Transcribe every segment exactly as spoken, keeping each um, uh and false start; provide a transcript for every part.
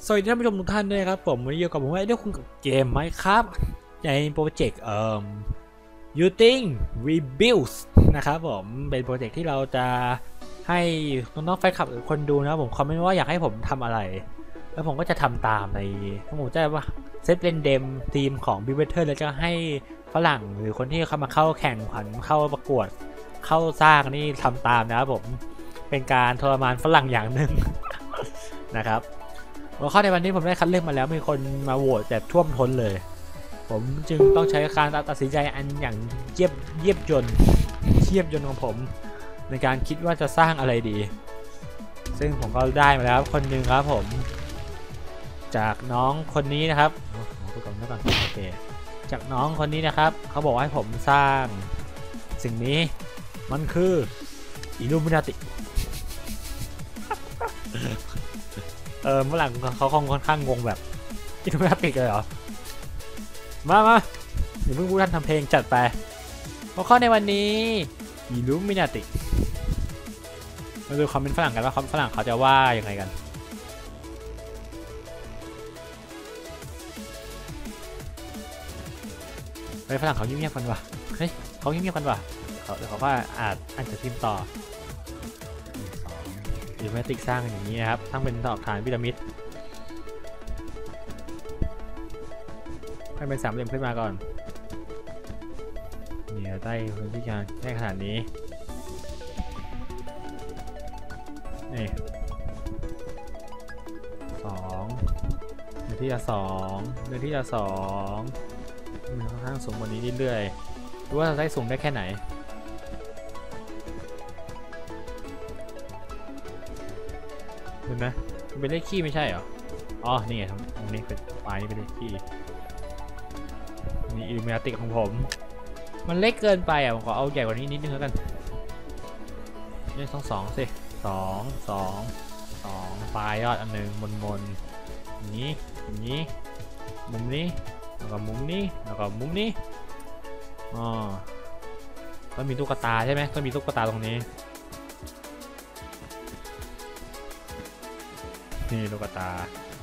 สวัสดีท่านผู้ชมทุกท่านด้วยครับผมวันนี้อยู่กับผมไอ้ด้วยคุณกับเกมไหมครับในโปรเจกต์เอ่อ Using Rebuild นะครับผมเป็นโปรเจกต์ที่เราจะให้น้องๆแฟนคลับหรือคนดูนะผมคอมเมนต์ว่าอยากให้ผมทำอะไรแล้วผมก็จะทำตามในทั้งหมดจะว่าเซตเล่นเดมทีมของ b ิ b เ t อร์แล้วจะให้ฝรั่งหรือคนที่เข้ามาเข้าแข่งขันเข้าประกวดเข้าสร้างนี่ทำตามนะครับผมเป็นการทรมานฝรั่งอย่างหนึ่ง นะครับหัวข้อในวันนี้ผมได้คัดเลือกมาแล้วมีคนมาโหวตแบบท่วมท้นเลยผมจึงต้องใช้การตัดสินใจอันอย่างเยียบเยียบยนต์เยียบยนต์ของผมในการคิดว่าจะสร้างอะไรดีซึ่งผมก็ได้มาแล้วคนหนึ่งครับผมจากน้องคนนี้นะครับไปก่อนไปก่อนโอเคจากน้องคนนี้นะครับเขาบอกให้ผมสร้างสิ่งนี้มันคืออิลูมินาติเออเมื่อหลังเขาคงค่อนข้างงงแบบอิลูมินาติเลยเหรอมามาอย่าเพิ่งพูดท่านทำเพลงจัดไปหัวข้อในวันนี้อิลูมินาติมาดูคอมเมนต์ฝรั่งกันว่าฝรั่งเขาจะว่ายังไงกันเฮ้ยฝรั่งเขาเงียบๆกันว่ะเฮ้ยเขาเงียบๆกันว่ะเดี๋ยวเขาก็อาจอาจจะพิมพ์ต่ออิลูมินาติสร้างอย่างนี้นะครับทั้งเป็นดอกฐานพีระมิดให้เป็นสามเหลี่ยมขึ้นมาก่อนเนี่ยได้พื้นที่การได้ขนาดนี้นี่สองเนื้อที่จะสองเนื้อที่จะสองมันค่อนข้างสูงกว่านี้เรื่อยๆดูว่าจะได้สูงได้แค่ไหนเห็นไหมมันเป็นเลขขี้ไม่ใช่เหรออ๋อนี่ไงตรงนี้เป็นปลายนี่เป็นเลขขี้นี่อิลูมินาติของผมมันเล็กเกินไปอ่ะผมขอเอาใหญ่กว่านี้นิดนึงแล้วกันนี่ต้องสองสิสองสองสองปลายยอดอันหนึ่งบนบนอย่างนี้อย่างนี้มุมนี้แล้วก็มุมนี้แล้วก็มุมนี้อ๋อต้องมีตุ๊กตาใช่ไหมต้องมีตุ๊กตาตรงนี้นี่ตุ๊กตา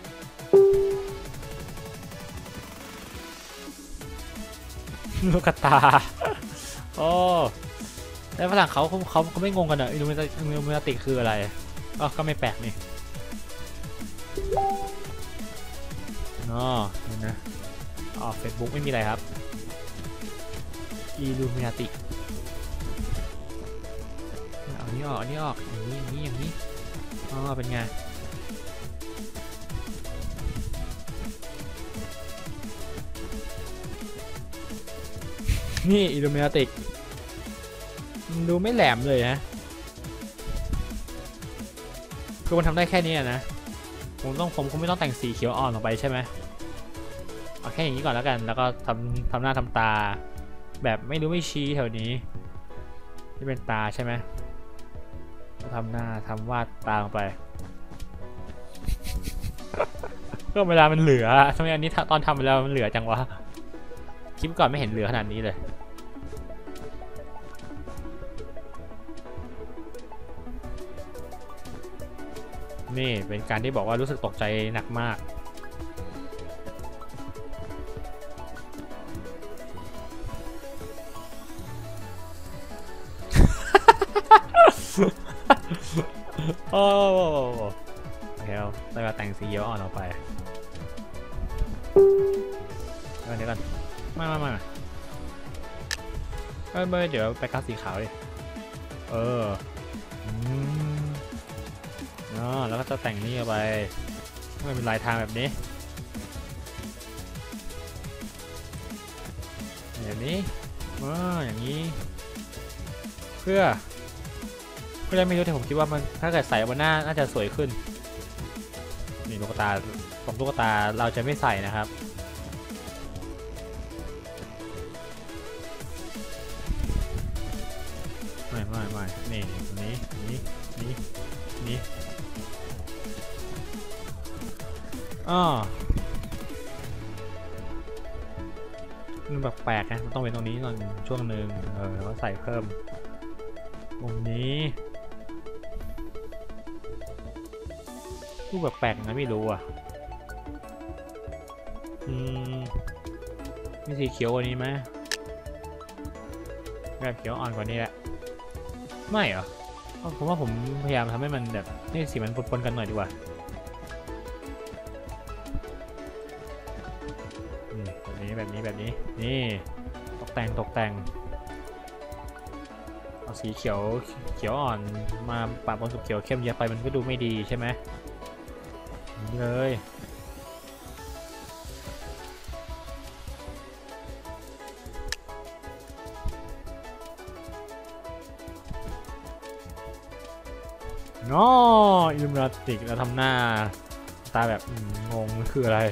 ลูกตาโอ้แต่ฝรั่งเขาเขาเขาไม่งงกันเหรออิลูมินาติคืออะไรก็ก็ไม่แปลกนี่อ๋อนี่นะอ๋อเฟซบุ๊กไม่มีอะไรครับอิลูมินาติเอานี้ออกอันนี้ออกอย่างนี้อย่างนี้อย่างนี้อ๋อเป็นไงนี่อิลูมินาติดูไม่แหลมเลยนะคือมันทำได้แค่นี้นะผมต้องผมคงไม่ต้องแต่งสีเขียวอ่อนออกไปใช่ไหมเอาแค่อย่างนี้ก่อนแล้วกันแล้วก็ทำทำหน้าทำตาแบบไม่รู้ไม่ชี้แถวนี้ที่เป็นตาใช่ไหมก็ทำหน้าทำวาดตาลงไปก็เวลามันเหลือทำไมอันนี้ตอนทำเวลามันเหลือจังวะคลิปก่อนไม่เห็นเหลือขนาดนี้เลยนี่เป็นการที่บอกว่ารู้สึกตกใจหนักมากโอ้โอเคเอาได้มาแต่งสีเขียวอ่อนออกไปเดี๋ยวก่อนมามามาเออเมื่อเดี๋ยวไปกัดสีขาวดิเอออืมอ๋อแล้วก็จะแต่งนี่ออกไปไม่เป็นลายทางแบบนี้อย่างนี้อ๋ออย่างนี้เพื่อเพื่อไม่รู้ที่ผมคิดว่ามันถ้าเกิดใส่บนหน้าน่าจะสวยขึ้นนี่ตุ๊กตาตรงตุ๊กตาเราจะไม่ใส่นะครับไม่ไม่ไม่นี่ตรงนี้นี้นี้นี้อ๋อมันแบบแปลกนะมันต้องเป็นตรงนี้ตอนช่วงหนึ่งเออแล้วก็ใส่เพิ่มตรงนี้รูปแบบแปลกนะไม่รู้อ่ะอืมมีสีเขียวกว่านี้ไหมแบบเขียวอ่อนกว่านี้แหละไม่เหรอผมว่าผมพยายามทำให้มันแบบนี่สีมันปนๆกันหน่อยดีกว่านี่แบบนี้แบบนี้แบบนี้นี่ตกแต่งตกแต่งเอาสีเขียวเขียวอ่อนมาปะปนกับเขียวเข้มเยอะไปมันก็ดูไม่ดีใช่ไหมนี่เลยน้ออิลูมินาติกแล้วทำหน้าตาแบบงงคืออะไร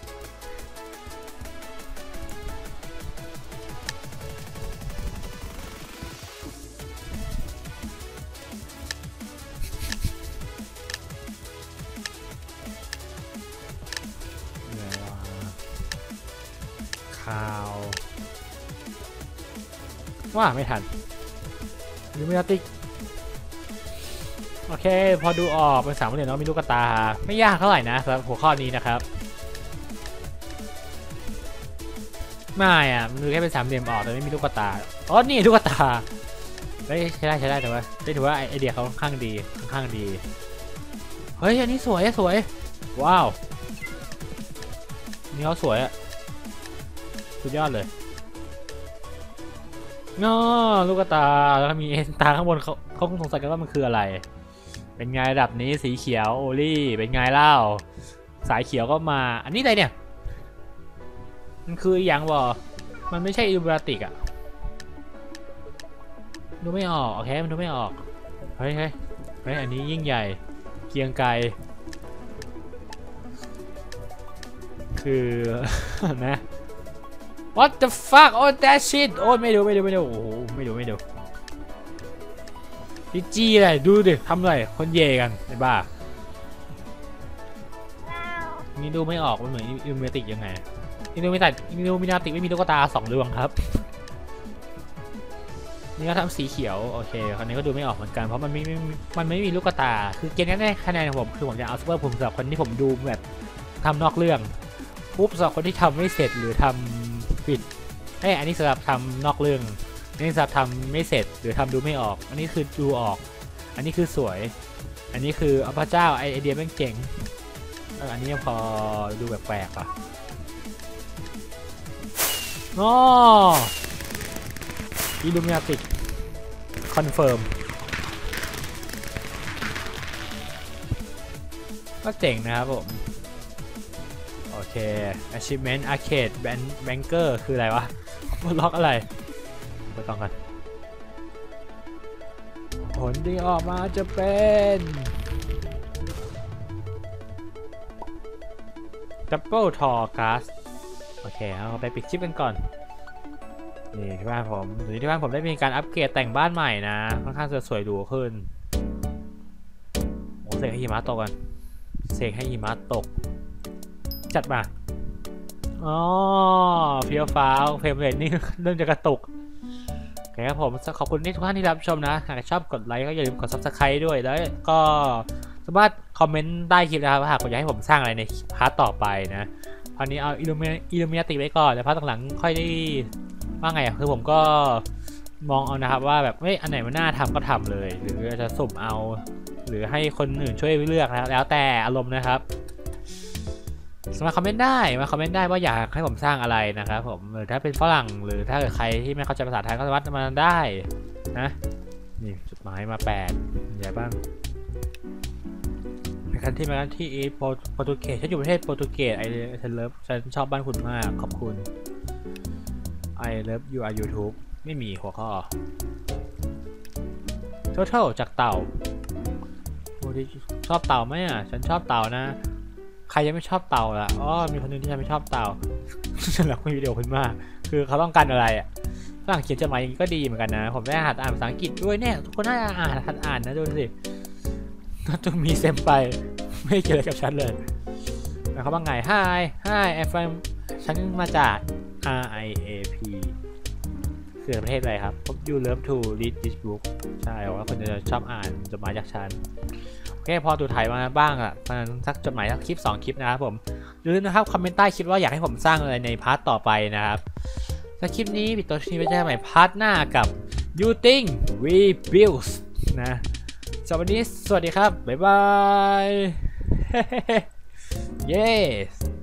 ข่าวว่าไม่ทันอิลูมินาติกโอเคพอดูออกเป็นสามเหลี่ยมเนาะมีลูกตาไม่ยากเท่าไหร่นะสำหรับหัวข้อนี้นะครับไม่อ่ะมันดูแค่เป็นสามเหลี่ยมออกแต่ไม่มีลูกตาอ๋อนี่ลูกตาได้ใช้ได้ใช้ได้แต่ว่าได้ถือว่าไอเดียเขาค่อนข้างดีค่อนข้างดีเฮ้ยอันนี้สวยสวยว้าวนี่เขาสวยอะสุดยอดเลยง้อลูกตาแล้วมีตาข้างบนเขาเขาคงสงสัยกันว่ามันคืออะไรเป็นไงระดับนี้สีเขียวโอลี่เป็นไงเล่าสายเขียวก็มาอันนี้อะไรเนี่ยมันคืออย่างวะมันไม่ใช่อิลูมินาติกอะดูไม่ออกโอเคมันดูไม่ออกเฮ้ยเฮ้ยเฮ้ยอันนี้ยิ่งใหญ่เกียงไกรคือนะ What the fuck oh that shit โอ้ไม่ดูไม่ดูไม่ดูโอ้โหไม่ดูไม่ดูจีจีเลยดูดิทำอะไรคนเย่กันไอ้บ้านี่ดูไม่ออกมันเหมือนอิลูมินาติกยังไงอิลูมินาติกอิลูมินาติกไม่มีลูกตาสองดวงครับนี่ก็ทำสีเขียวโอเคคราวนี้ก็ดูไม่ออกเหมือนกันเพราะมันไม่มันไม่มีลูกตาคือเกณฑ์แน่ๆคะแนนของผมคือผมจะเอาซูเปอร์ภูมิสำหรับคนที่ผมดูแบบทำนอกเรื่องปุ๊บสำหรับคนที่ทำไม่เสร็จหรือทำผิดเอ้ยอันนี้สำหรับทำนอกเรื่องอันนี้สำหรับทำไม่เสร็จหรือทำดูไม่ออกอันนี้คือดูออกอันนี้คือสวยอันนี้คือพระเจ้าไอเดียแม่งเจ๋งอันนี้พอดูแบบแปลกอ่ะอ๋ออิลูมินาติกคอนเฟิร์มก็เจ๋งนะครับผมโอเค achievement arcade banker คืออะไรวะมันล็อกอะไรไปต้องกันผลที่ออกมาจะเป็นDouble Tall Glass โอเคเอาไปปิดชิปกันก่อนนี่ที่บ้านผมหรือที่บ้านผมได้มีการอัปเกรดแต่งบ้านใหม่นะค่อนข้างจะสวยหรูขึ้นโอ้เสกให้หิมะตกกันเสกให้หิมะตกจัดมาอ๋อเฟี้ยวฟ้าวเฟรมเรทนี่เริ่มจะกระตุกโอเคครับผมขอบคุณที่ทุกท่านที่รับชมนะหากชอบกดไลค์ก็อย่าลืมกด ซับสไครบ์ ด้วยแล้วก็สามารถคอมเมนต์ใต้คลิปนะครับหากคุณอยากให้ผมสร้างอะไรในพาร์ทต่อไปนะตอนนี้เอาอิลูมินาติไว้ก่อนแต่พาร์ทหลังๆค่อยได้ว่าไงคือผมก็มองเอานะครับว่าแบบเฮ้ยอันไหนมันน่าทำก็ทำเลยหรือจะสุ่มเอาหรือให้คนอื่นช่วยเลือกนะแล้วแต่อารมณ์นะครับสามารถคอมเมนต์ได้มาคอมเมนต์ได้ว่าอยากให้ผมสร้างอะไรนะครับผมหรือถ้าเป็นฝรั่งหรือถ้าเกิดใครที่ไม่เข้าใจภาษาไทยก็สามารถมาได้นะนี่จุดหมายมาแปดใหญ่บ้างคันที่มาที่โปรตุเกสฉันอยู่ประเทศโปรตุเกสไอฉันเลิฟฉันชอบบ้านคุณมากขอบคุณ I love you on YouTube ไม่มีหัวข้อ Total จากเต่าชอบเต่าไหมอ่ะฉันชอบเต่านะใครยังไม่ชอบเต่าล่ะอ๋อมีคนนึงที่ฉันไม่ชอบเต่าฉันรักวิดีโอคุณมากคือเขาต้องการอะไรอ่ะฝรั่งเขียนจดหมายก็ดีเหมือนกันนะผมได้หัดอ่านภาษาอังกฤษด้วยเนี่ยทุกคนน่าอ่านหัดอ่านนะดูสิต้องมีเซมไปไม่เกี่ยวกับฉันเลยแล้วเขาว่าไง Hi Hi I'm from ฉันมาจาก R I A P คือประเทศอะไรครับ You love to read this book ใช่ว่าคนจะชอบอ่านจดหมายจากฉันโอแค่พอดูถ่ายมาบ้างอ่ะมันสักจดหมายสักคลิปสองคลิปนะครับผมอย่าลืมนะครับคอมเมนต์ใต้คิดว่าอยากให้ผมสร้างอะไรในพาร์ทต่อไปนะครับถ้าคลิปนี้ปิดตัวทีไปเจอกันใหม่พาร์ทหน้ากับ You Think We Build นะสวัสดีสวัสดีครับบ๊ายบาย Yes